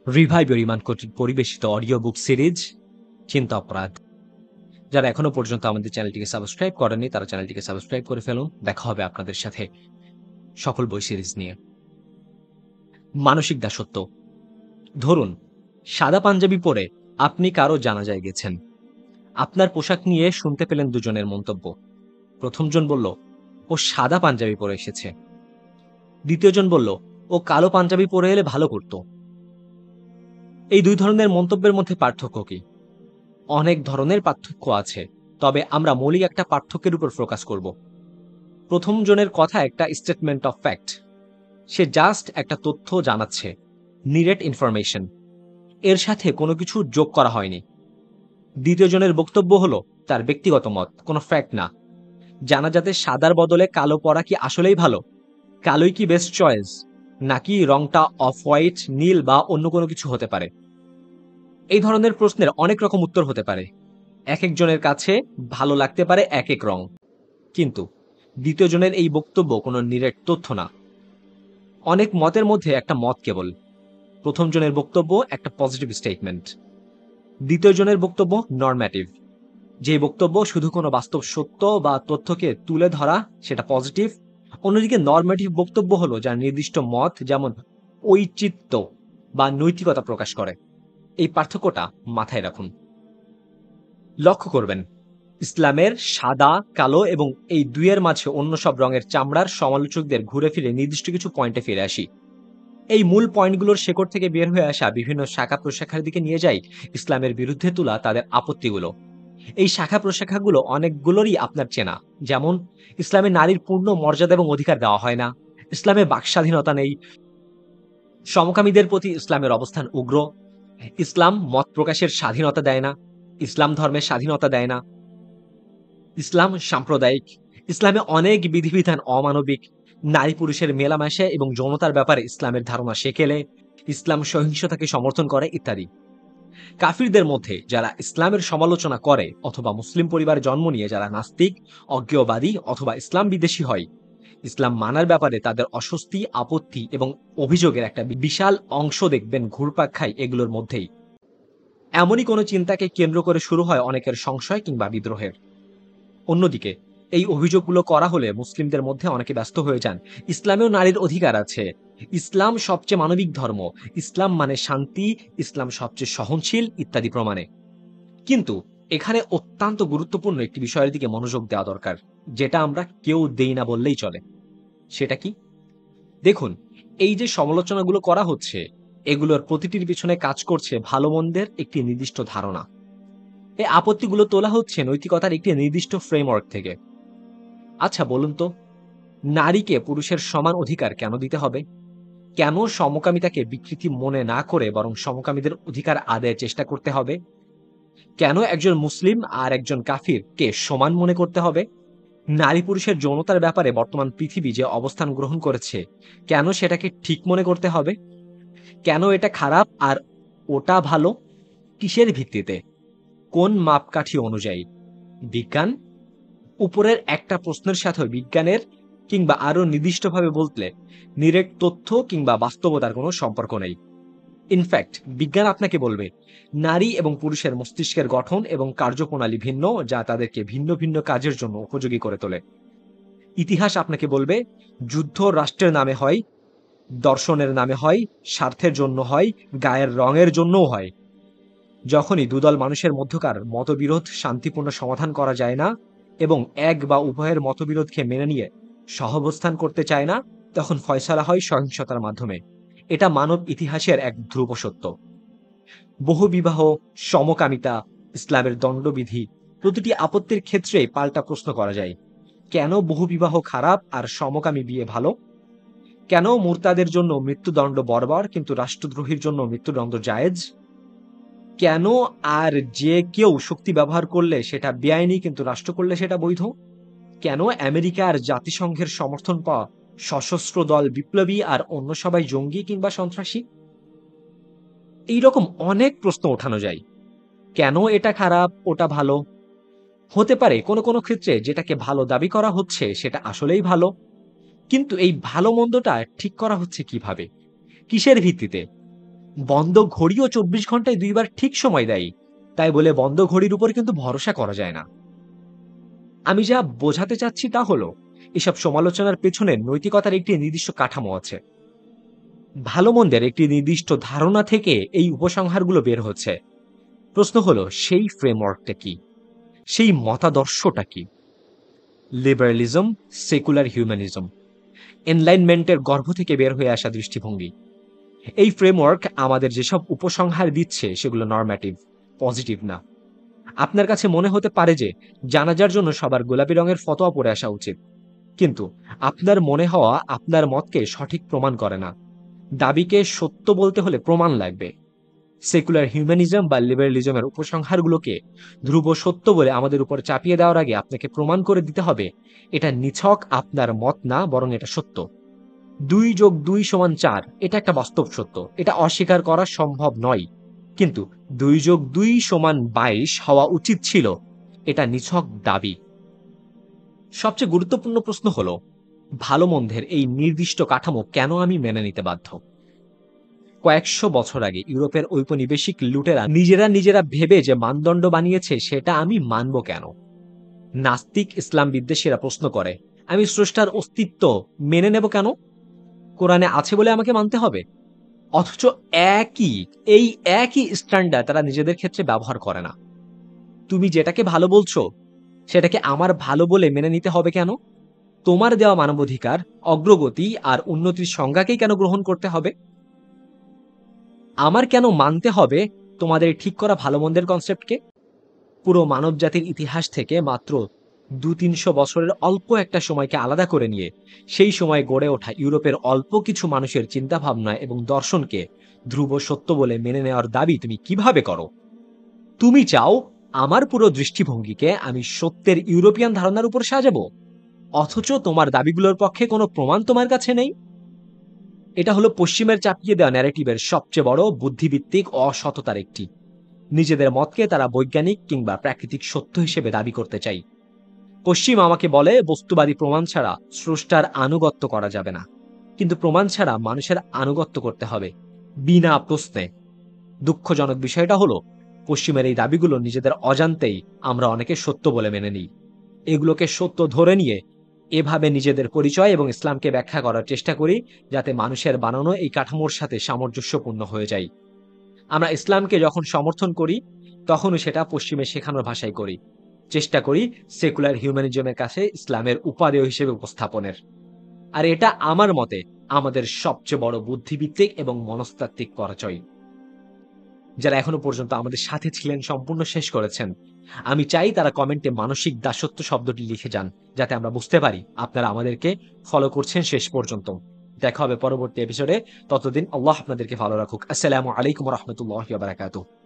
Revive your ইমান কর্তৃক পরিবেশিত audio book series চিন্তা অপরাধ। যারা এখনো পর্যন্ত আমাদের চ্যানেলটিকে সাবস্ক্রাইব করেননি তারা চ্যানেলটিকে সাবস্ক্রাইব করে ফেলুন। দেখা হবে আপনাদের সাথে সকল বই সিরিজ নিয়ে। মানসিক দাসত্ব। ধরুন, সাদা পাঞ্জাবি পরে আপনি কারো জানাজায় গেছেন। আপনার পোশাক নিয়ে শুনতে পেলেন দুজনের মন্তব্য। প্রথমজন বলল, ও সাদা পাঞ্জাবি পরে এসেছে। দ্বিতীয়জন বলল, ও কালো পাঞ্জাবি পরে এলে ভালো করত। এই দুই ধরনের মন্তব্যের মধ্যে পার্থক্য কি? অনেক ধরনের পার্থক্য আছে, তবে আমরা মৌলিক একটা পার্থক্যের উপর ফোকাস করব। প্রথম জনের কথা একটা স্টেটমেন্ট অফ ফ্যাক্ট, সে জাস্ট একটা তথ্য জানাচ্ছে, নিরেট ইনফরমেশন, এর সাথে কোনো কিছু যোগ করা হয়নি। দ্বিতীয় জনের বক্তব্য হলো তার ব্যক্তিগত মত, কোনো ফ্যাক্ট না। জানাজাতে সাদার বদলে কালো পরা কি আসলেই ভালো? কালোই কি বেস্ট চয়েস, নাকি রংটা অফ হোয়াইট, নীল বা অন্য কোনো কিছু হতে পারে? এই ধরনের প্রশ্নের অনেক রকম উত্তর হতে পারে। এক একজনের কাছে ভালো লাগতে পারে এক এক রং, কিন্তু দ্বিতীয় জনের এই বক্তব্য কোনো নিরেট তথ্য না, অনেক মতের মধ্যে একটা মত কেবল। প্রথম জনের বক্তব্য একটা পজিটিভ স্টেটমেন্ট, দ্বিতীয় জনের বক্তব্য নরম্যাটিভ, যে বক্তব্য শুধু কোনো বাস্তব সত্য বা তথ্যকে তুলে ধরা, সেটা পজিটিভ। অন্যদিকে নরম্যাটিভ বক্তব্য হলো যার নির্দিষ্ট মত, যেমন ঔচিত্য বা নৈতিকতা প্রকাশ করে। এই পার্থক্যটা মাথায় রাখুন। লক্ষ্য করবেন, ইসলামের সাদা, কালো এবং এই দুইয়ের মাঝে অন্য সব রঙের চামড়ার সমালোচকদের ঘুরে ফিরে নির্দিষ্ট কিছু পয়েন্টে ফিরে আসি। এই মূল পয়েন্টগুলোর শেকড় থেকে বের হয়ে আসা বিভিন্ন শাখা প্রশাখার দিকে নিয়ে যায় ইসলামের বিরুদ্ধে তোলা তাদের আপত্তিগুলো। এই শাখা প্রশাখাগুলো অনেকগুলোরই আপনার চেনা, যেমন ইসলামে নারীর পূর্ণ মর্যাদা এবং অধিকার দেওয়া হয় না, ইসলামে বাক স্বাধীনতা নেই, সমকামীদের প্রতি ইসলামের অবস্থান উগ্র, ইসলাম মত প্রকাশের স্বাধীনতা দেয় না, ইসলাম ধর্মের স্বাধীনতা দেয় না, ইসলাম সাম্প্রদায়িক, ইসলামে অনেক বিধিবিধান অমানবিক, নারী পুরুষের মেলামেশা এবং যৌনতার ব্যাপারে ইসলামের ধারণা সেকেলে, ইসলাম সহিংসতাকে সমর্থন করে ইত্যাদি। কাফিরদের মধ্যে যারা ইসলামের সমালোচনা করে অথবা মুসলিম পরিবারে জন্ম নিয়ে যারা নাস্তিক, অজ্ঞেয়বাদী অথবা ইসলাম বিদ্বেষী হয়, ইসলাম মানার ব্যাপারে তাদের অস্বস্তি, আপত্তি এবং অভিযোগের একটা বিশাল অংশ দেখবেন ঘুরপাক খায় এগুলোর মধ্যেই। এমনই কোনো চিন্তাকে কেন্দ্র করে শুরু হয় অনেকের সংশয় কিংবা বিদ্রোহের। অন্যদিকে এই অভিযোগগুলো করা হলে মুসলিমদের মধ্যে অনেকে ব্যস্ত হয়ে যান, ইসলামেও নারীর অধিকার আছে, ইসলাম সবচেয়ে মানবিক ধর্ম, ইসলাম মানে শান্তি, ইসলাম সবচেয়ে সহনশীল ইত্যাদি প্রমাণে। কিন্তু এখানে অত্যন্ত গুরুত্বপূর্ণ একটি বিষয়ের দিকে মনোযোগ দেওয়া দরকার, যেটা আমরা কেউ দেই না বললেই চলে। সেটা কি? দেখুন, এই যে সমালোচনাগুলো করা হচ্ছে, এগুলোর প্রতিটির পিছনে কাজ করছে ভালো মন্দের একটি নির্দিষ্ট ধারণা। এই আপত্তিগুলো তোলা হচ্ছে নৈতিকতার একটি নির্দিষ্ট ফ্রেমওয়ার্ক থেকে। আচ্ছা বলুন তো, নারীকে পুরুষের সমান অধিকার কেন দিতে হবে? কেন সমকামিতাকে বিকৃতি মনে না করে বরং সমকামীদের অধিকার আদায়ের চেষ্টা করতে হবে? কেন একজন মুসলিম আর একজন কাফিরকে সমান মনে করতে হবে? নারী পুরুষের যৌনতার ব্যাপারে বর্তমান পৃথিবী যে অবস্থান গ্রহণ করেছে, কেন সেটাকে ঠিক মনে করতে হবে? কেন এটা খারাপ আর ওটা ভালো? কিসের ভিত্তিতে? কোন মাপকাঠি অনুযায়ী? বিজ্ঞান? উপরের একটা প্রশ্নের সাথে বিজ্ঞানের কিংবা আরো নির্দিষ্টভাবে বলতে নিরেট তথ্য কিংবা বাস্তবতার কোনো সম্পর্ক নেই। ইনফ্যাক্ট বিজ্ঞান আপনাকে বলবে নারী এবং পুরুষের মস্তিষ্কের গঠন এবং কার্যপ্রণালী ভিন্ন, যা তাদেরকে ভিন্ন ভিন্ন কাজের জন্য উপযোগী করে তোলে। ইতিহাস আপনাকে বলবে যুদ্ধ রাষ্ট্রের নামে হয়, দর্শনের নামে হয়, স্বার্থের জন্য হয়, গায়ের রঙের জন্যও হয়। যখনই দুদল মানুষের মধ্যকার মতবিরোধ শান্তিপূর্ণ সমাধান করা যায় না এবং এক বা উভয়ের মতবিরোধকে মেনে নিয়ে সহাবস্থান করতে চায় না, তখন ফয়সালা হয় সহিংসতার মাধ্যমে। এটা মানব ইতিহাসের এক ধ্রুব সত্য। বহুবিবাহ, সমকামিতা, ইসলামের দণ্ডবিধি, প্রতিটি আপত্তির ক্ষেত্রে পাল্টা প্রশ্ন করা যায়। কেন বহুবিবাহ খারাপ আর সমকামী বিয়ে ভালো? কেন মুরতাদের জন্য মৃত্যুদণ্ড বর্বর কিন্তু রাষ্ট্রদ্রোহীর জন্য মৃত্যুদণ্ড জায়েজ? কেন আর যে কেউ শক্তি ব্যবহার করলে সেটা বেআইনি কিন্তু রাষ্ট্র করলে সেটা বৈধ? কেন আমেরিকা আর জাতিসংঘের সমর্থন পাওয়া সশস্ত্র দল বিপ্লবী আর অন্য সবাই জঙ্গি কিংবা সন্ত্রাসী? এইরকম অনেক প্রশ্ন ওঠানো যায়। কেন এটা খারাপ ওটা ভালো? হতে পারে কোনো কোনো ক্ষেত্রে যেটাকে ভালো দাবি করা হচ্ছে সেটা আসলেই ভালো, কিন্তু এই ভালো মন্দটা ঠিক করা হচ্ছে কিভাবে, কিসের ভিত্তিতে? বন্ধ ঘড়িও ২৪ ঘন্টায় ২ বার ঠিক সময় দেয়। তাই বলে বন্ধ ঘড়ির উপর কিন্তু ভরসা করা যায় না। আমি যা বোঝাতে চাচ্ছি তা হলো, এসব সমালোচনার পেছনে নৈতিকতার একটি নির্দিষ্ট কাঠামো আছে। ভালো মন্দের একটি নির্দিষ্ট ধারণা থেকে এই উপসংহারগুলো বের হচ্ছে। প্রশ্ন হলো সেই ফ্রেমওয়ার্কটা কি? সেই মতাদর্শটা কি? লিবারালিজম, সেকুলার হিউম্যানিজম, এনলাইনমেন্টের গর্ভ থেকে বের হয়ে আসা দৃষ্টিভঙ্গি। এই ফ্রেমওয়ার্ক আমাদের যেসব উপসংহার দিচ্ছে সেগুলো নরম্যাটিভ, পজিটিভ না। আপনার কাছে মনে হতে পারে যে জানাজার জন্য সবার গোলাপি রঙের ফতোয়া পড়ে আসা উচিত, কিন্তু আপনার মনে হওয়া আপনার মতকে সঠিক প্রমাণ করে না। দাবিকে সত্য বলতে হলে প্রমাণ লাগবে। সেকুলার হিউম্যানিজম বা লিবারালিজমের উপসংহারগুলোকে ধ্রুব সত্য বলে আমাদের উপর চাপিয়ে দেওয়ার আগে আপনাকে প্রমাণ করে দিতে হবে এটা নিছক আপনার মত না, বরং এটা সত্য। 2+2=4, এটা একটা বাস্তব সত্য, এটা অস্বীকার করা সম্ভব নয়। কিন্তু 2+2=22 হওয়া উচিত ছিল, এটা নিছক দাবি। সবচেয়ে গুরুত্বপূর্ণ প্রশ্ন হলো, ভালো মন্দের এই নির্দিষ্ট কাঠামো কেন আমি মেনে নিতে বাধ্য? কয়েকশো বছর আগে ইউরোপের ঔপনিবেশিক লুটেরা নিজেরা নিজেরা ভেবে যে মানদণ্ড বানিয়েছে সেটা আমি মানব কেন? নাস্তিক ইসলাম বিদ্বেষীরা প্রশ্ন করে, আমি স্রষ্টার অস্তিত্ব মেনে নেব কেন? কোরআনে আছে বলে আমাকে মানতে হবে? অথচ একই এই একই স্ট্যান্ডার্ড তারা নিজেদের ক্ষেত্রে ব্যবহার করে না। তুমি যেটাকে ভালো বলছো সেটাকে আমার ভালো বলে মেনে নিতে হবে কেন? তোমার দেওয়া মানবাধিকার, অগ্রগতি আর উন্নতির সংজ্ঞাকেই কেন গ্রহণ করতে হবে? আমার কেন মানতে হবে তোমাদের ঠিক করা ভালো মন্দের কনসেপ্টকে? পুরো মানব জাতির ইতিহাস থেকে মাত্র ২-৩০০ বছরের অল্প একটা সময়কে আলাদা করে নিয়ে সেই সময় গড়ে ওঠা ইউরোপের অল্প কিছু মানুষের চিন্তাভাবনা এবং দর্শনকে ধ্রুব সত্য বলে মেনে নেওয়ার দাবি তুমি কিভাবে করো? তুমি চাও আমার পুরো দৃষ্টিভঙ্গিকে আমি সত্যের ইউরোপিয়ান ধারণার উপর সাজাবো, অথচ তোমার দাবিগুলোর পক্ষে কোনো প্রমাণ তোমার কাছে নেই। এটা হলো পশ্চিমের চাপিয়ে দেওয়া ন্যারেটিভের সবচেয়ে বড় বুদ্ধিভিত্তিক অসততার একটি। নিজেদের মতকে তারা বৈজ্ঞানিক কিংবা প্রাকৃতিক সত্য হিসেবে দাবি করতে চাই। পশ্চিম আমাকে বলে বস্তুবাদী প্রমাণ ছাড়া স্রষ্টার আনুগত্য করা যাবে না, কিন্তু প্রমাণ ছাড়া মানুষের আনুগত্য করতে হবে বিনা প্রশ্নে। দুঃখজনক বিষয়টা হলো, পশ্চিমের এই দাবিগুলো নিজেদের অজান্তেই আমরা অনেকে সত্য বলে মেনে নিই। এগুলোকে সত্য ধরে নিয়ে এভাবে নিজেদের পরিচয় এবং ইসলামকে ব্যাখ্যা করার চেষ্টা করি, যাতে মানুষের বানানো এই কাঠামোর সাথে সামঞ্জস্যপূর্ণ হয়ে যায়। আমরা ইসলামকে যখন সমর্থন করি তখনও সেটা পশ্চিমে শেখানোর ভাষায় করি, চেষ্টা করি সেকুলার হিউম্যানিজমের কাছে ইসলামের উপাদেয় হিসেবে উপস্থাপনের। আর এটা আমার মতে আমাদের সবচেয়ে বড় বুদ্ধিভিত্তিক এবং মনস্তাত্ত্বিক পরাজয়। যারা এখনো পর্যন্ত আমাদের সাথে ছিলেন, সম্পূর্ণ শেষ করেছেন, আমি চাই তারা কমেন্টে মানসিক দাসত্ব শব্দটি লিখে যান, যাতে আমরা বুঝতে পারি আপনারা আমাদেরকে ফলো করছেন শেষ পর্যন্ত। দেখা হবে পরবর্তী এপিসোডে। ততদিন আল্লাহ আপনাদেরকে ভালো রাখুক। আসসালামু আলাইকুম ওয়া রাহমাতুল্লাহি ওয়া বারাকাতুহু।